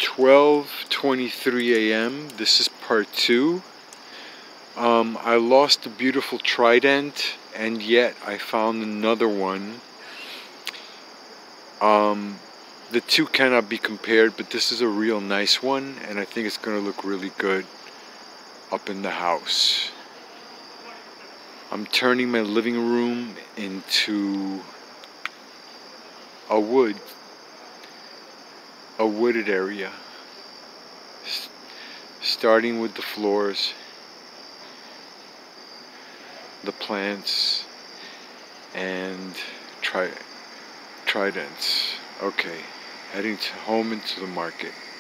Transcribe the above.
12:23 a.m. This is part 2. I lost a beautiful Trident, and yet I found another one. The two cannot be compared, but this is a real nice one, and I think it's going to look really good up in the house. I'm turning my living room into a wooded area, starting with the floors, the plants, and tridents. Okay, heading home into the market.